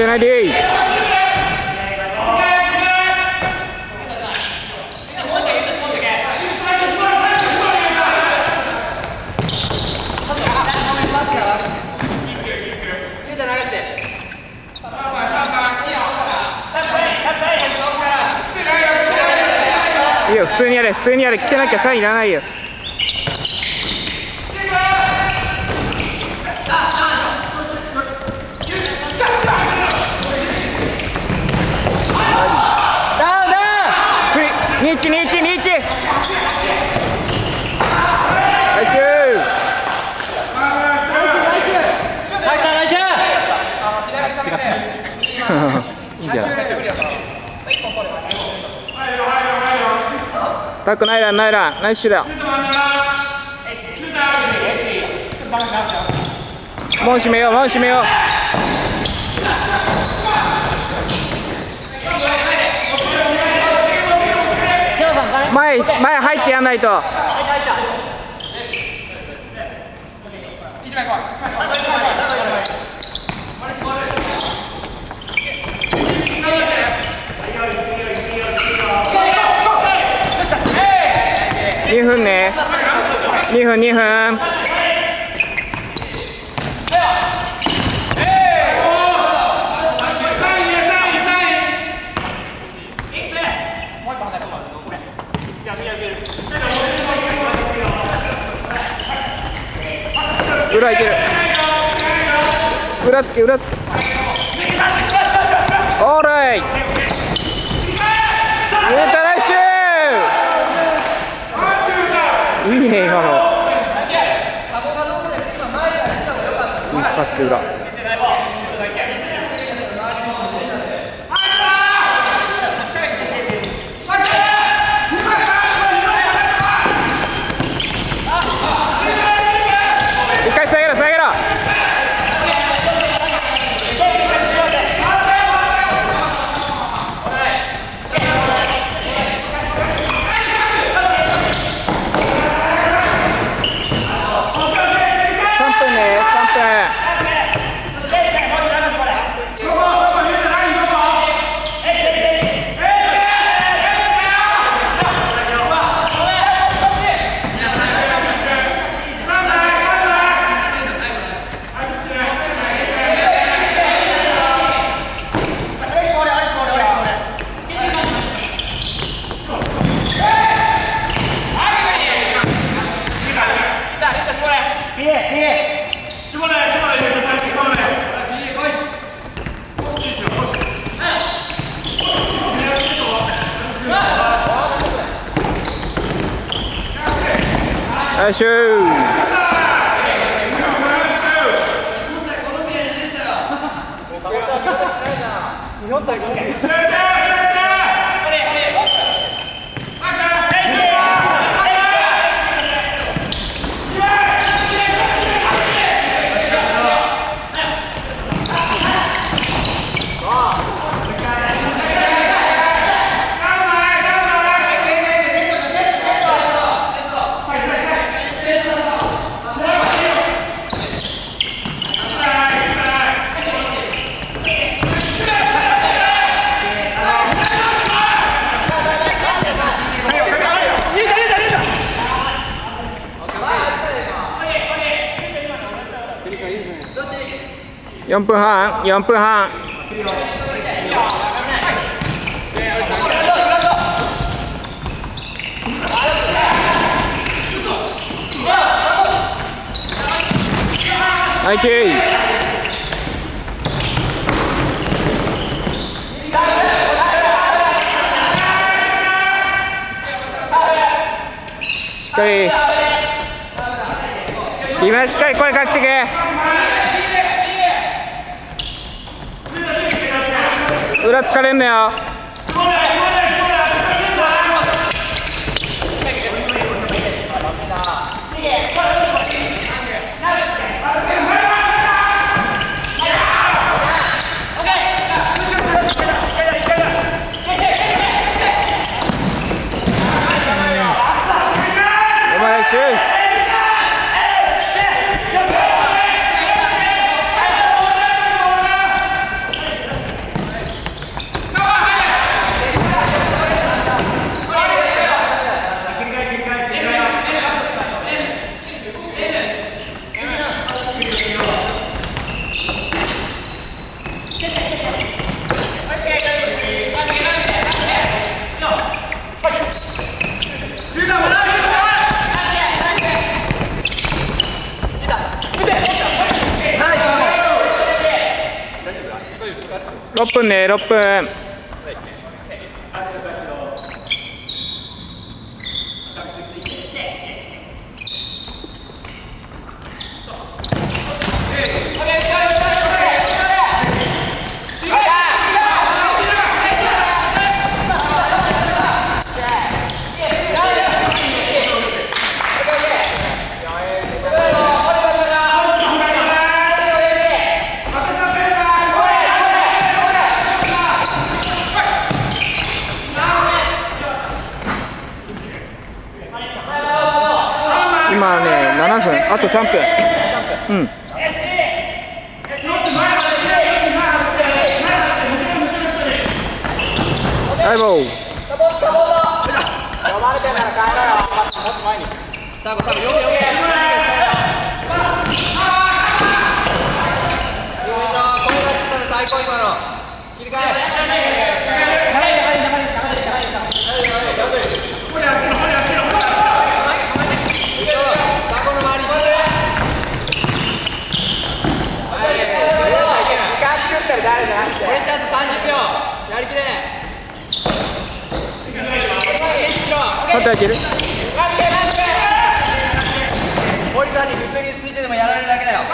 てないでい。いいよ、普通にやれ、普通にやれ。来てなきゃサインいらないよ。212121。ナイス。いいじゃん。タックないらんないらん。ナイスシュだ。門閉めよう門閉めよう。前入ってやんないと。2分ね。2分2分。裏いける。裏つけ裏つけ。オーライ。ユータラッシュ。いいね今の。いいスパスで裏。一回下げろ下げろ。ナイス。日本対5点。4分半4分半。はい、しっかり今しっかり声かけてけ。裏疲れんなよ。お前しゅう。 6分ね、6分。今ね、7分、あと3分。うん。はい、ボー。 最高今の。切り替え。俺ちゃんと30秒やりきれ。 またいける。 森さんに普通についてでもやられるだけだよ。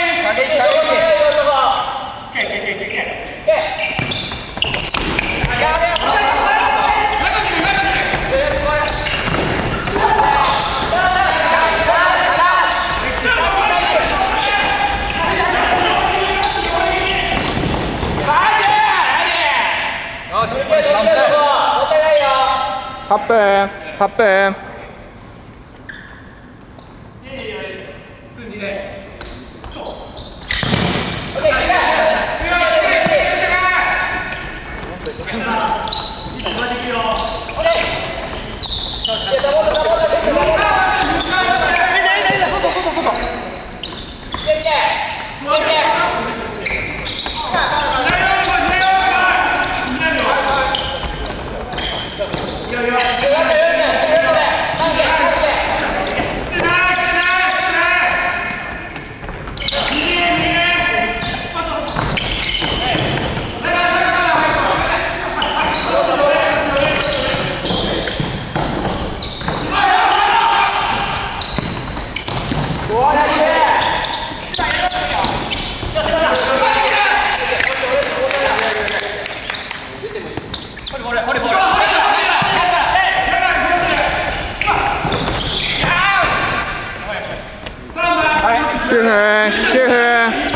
8分、8分。9分、9分。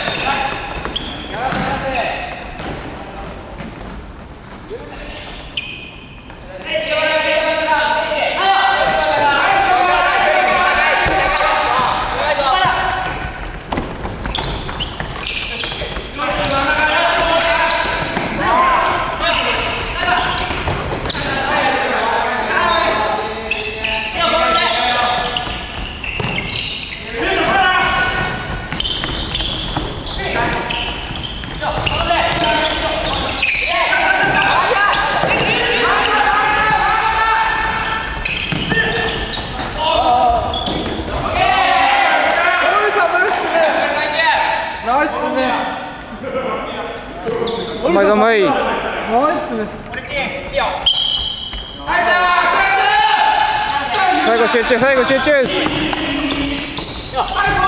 うまい、うまい。最後集中、最後集中。